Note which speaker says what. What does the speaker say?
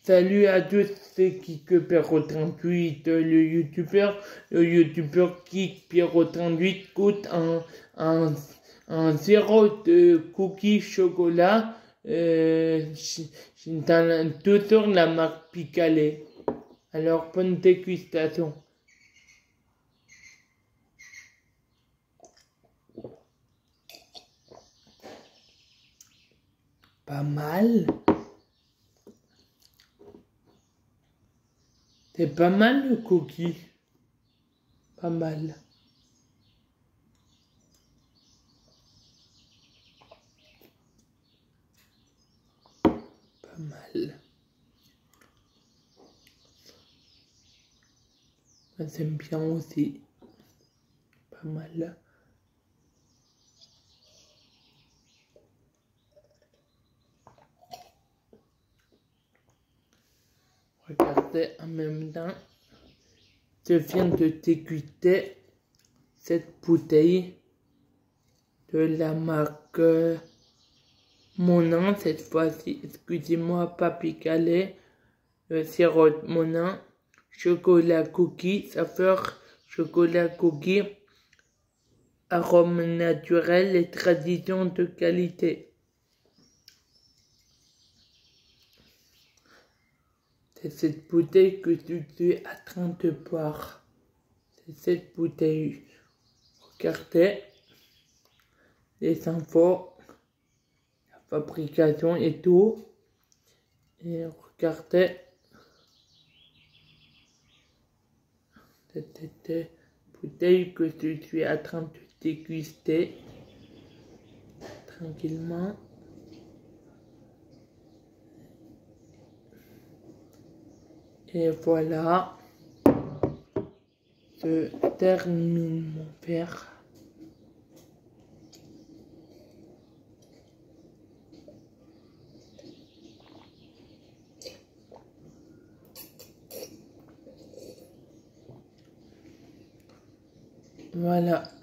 Speaker 1: Salut à tous, c'est Kikepero38, le youtubeur Kikepero38 coûte un zéro de cookies chocolat, toujours la marque Picalé. Alors, bonne dégustation. Pas mal. C'est pas mal le cookie. Pas mal. Pas mal. J'aime bien aussi. Pas mal. Regardez en même temps. Je viens de déguster cette bouteille de la marque Monin, cette fois-ci, excusez-moi, pas Picalé, le sirop Monin, chocolat cookie, saveur chocolat cookie, arôme naturel et tradition de qualité. C'est cette bouteille que je suis en train de boire. C'est cette bouteille. Regardez les infos, la fabrication et tout. Et regardez cette bouteille que je suis en train de déguster tranquillement. Et voilà, je termine mon verre. Voilà.